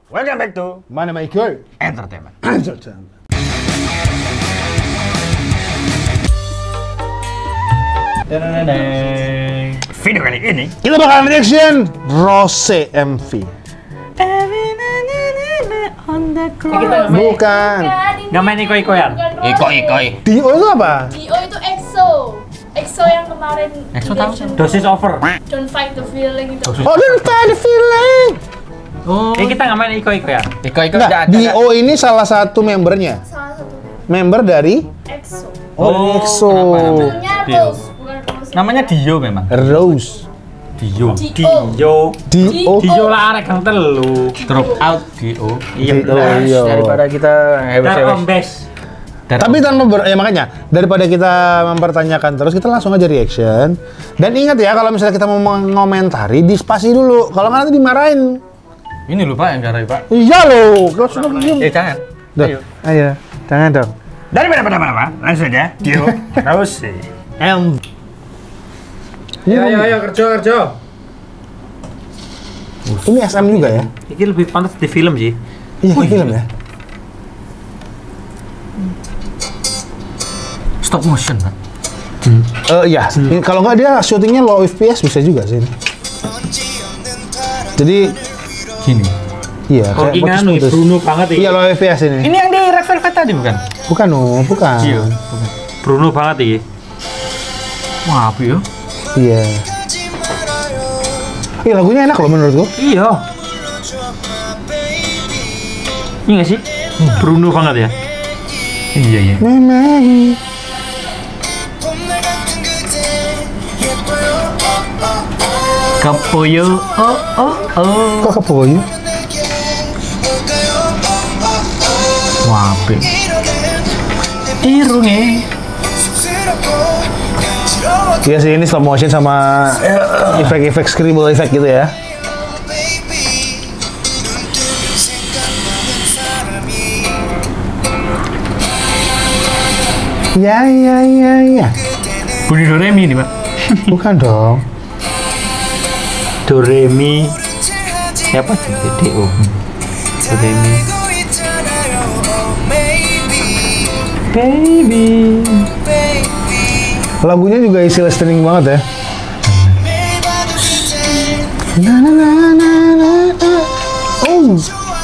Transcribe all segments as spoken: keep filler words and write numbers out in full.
Welcome back to Mana Michael? Entertainment. Entertainment. Video kali ini Kita bakalan reaction Rose M V. Bukan. Nggak main iko-ikoan? Iko-ikoi. Dio itu apa? Dio itu EXO. EXO yang kemarin EXO di tahu. Reaction Dosis over. Don't Fight the Feeling itu. Oh, don't find the feeling. Oh. Ini kita nggak main iko-iko ya? Iko-iko Enggak, udah ada. Dio ini salah satu membernya. Salah satu Member dari EXO. Oh, dari Oh, EXO. kenapa namanya? Namanya Dio. Rose, bukan Rose. Namanya Dio memang. Rose. Dio. Dio. Dio. Dio. Dio lah arek kang telu. Drop out Dio. Iya Oh, bener. iya. Daripada kita Dar hebat-hebat. ombes. Tapi tanpa ber, ya makanya daripada kita mempertanyakan terus, kita langsung aja reaction. Dan ingat ya, kalau misalnya kita mau mengomentari, dispasi dulu. Kalau nggak nanti dimarahin. Ini lupa yang garai Pak. Iya loh, kalau sudah diem. Eh jangan. Duh, Ayo. ayo, jangan dong. Daripada apa-apa, langsung aja Dio. Rose. M. Ayo ayo ayo kerja kerja. Ini S M juga ya? Ini lebih pantas di film sih. Iya, kayak film ya. Stop motion, Pak. Eh iya, Ini kalau nggak dia syutingnya low F P S bisa juga sih. Jadi, Gini. iya Kok kayak inganu putus-putus. Bruno banget Iya ya. low F P S ini. Ini yang di Red Velvet tadi bukan? Bukan no, bukan. Dio. Bruno banget iki. Wah, apa ya? Iya. Iya lagunya enak loh menurutku. Iya. Iya nggak sih? Bruno banget ya. Iya, iya. Memang. Kapoyo. Oh, oh, oh. Kok kepoyo? Wah, apa? Irunge. Iya sih, ini slow motion sama efek-efek scribble effect gitu ya. Ya, ya, ya, ya. Bunyi Doremi nih, Pak. Bukan dong. Doremi. Siapa sih? D O. Doremi. Baby. Lagunya juga isi listening banget ya. Na na na na na. Oh.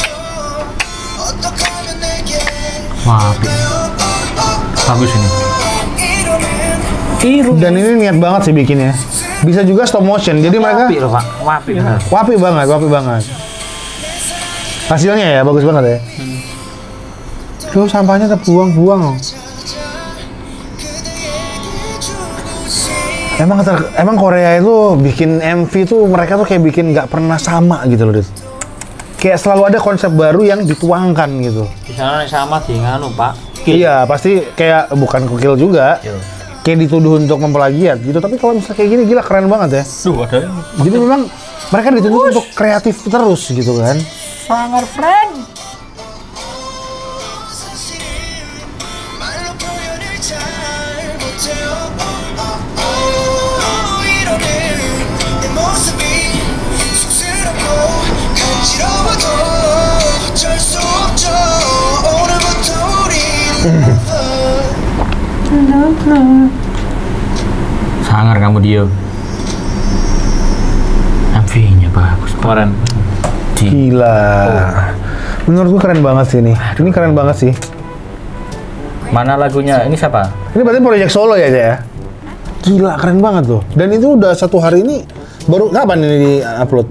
Wah, apa? Bagus ini. Dan ini niat banget sih bikinnya. Bisa juga stop motion. Jadi mereka Wapi loh pak. Wapi bener. wapi banget, wapi banget. Hasilnya ya bagus banget ya. Tuh sampahnya terbuang-buang. Emang ter, emang Korea itu bikin M V tuh mereka tuh kayak bikin nggak pernah sama gitu loh, Dit. Kayak selalu ada konsep baru yang dituangkan gitu. Di sana sama di nganu pak. Iya, pasti kayak bukan kukil juga. Kayak dituduh untuk memplagiat gitu. Tapi kalau misalnya kayak gini gila keren banget ya. Duh, ada. Jadi memang mereka dituntut untuk kreatif terus gitu kan. Sangar friend. Sangar kamu Dio. M V-nya bagus. Kemarin. Gila. Menurutku keren banget sih ini. Ini keren banget sih. Mana lagunya? Ini siapa? Ini berarti proyek solo ya, Cak, ya? Gila, keren banget tuh. Dan itu udah satu hari ini, baru kapan ini di-upload?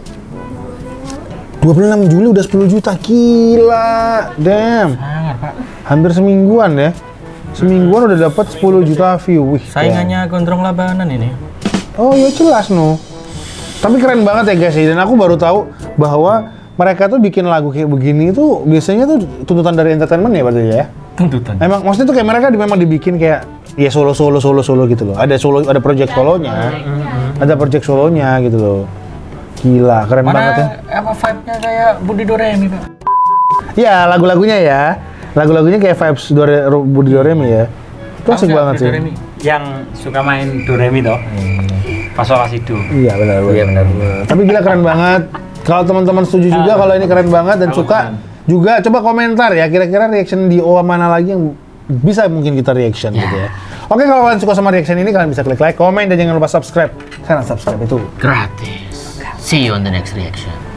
dua puluh enam Juli udah sepuluh juta, gila. Damn. Sangar, Pak. Hampir semingguan ya. Semingguan udah dapat sepuluh juta view. Wih, Saingannya Gondrong Labanan ini. oh ya jelas no. Tapi keren banget ya guys ya. Dan aku baru tahu bahwa mereka tuh bikin lagu kayak begini tuh biasanya tuh tuntutan dari entertainment ya berarti ya. Tuntutan. Emang maksudnya tuh kayak mereka di- memang dibikin kayak ya solo solo solo solo gitu loh. Ada solo, ada project solonya, ada project solonya gitu loh. Gila, keren banget ya. Mana apa vibe-nya kayak Budi Doremi, Pak? Ya lagu-lagunya ya, lagu-lagunya kayak vibes Dore, Budi Doremi ya. Itu asik banget sih. Doremi. Yang suka main Doremi toh. Pas Solasido. Iya benar. Iya, benar. Tapi gila keren banget. Kalau teman-teman setuju juga kalau ini keren banget dan suka juga coba komentar ya kira-kira reaction di O A mana lagi yang bisa mungkin kita reaction gitu ya. Oke, kalau kalian suka sama reaction ini kalian bisa klik like, komen dan jangan lupa subscribe. Karena subscribe itu Gratis. See you on the next reaction.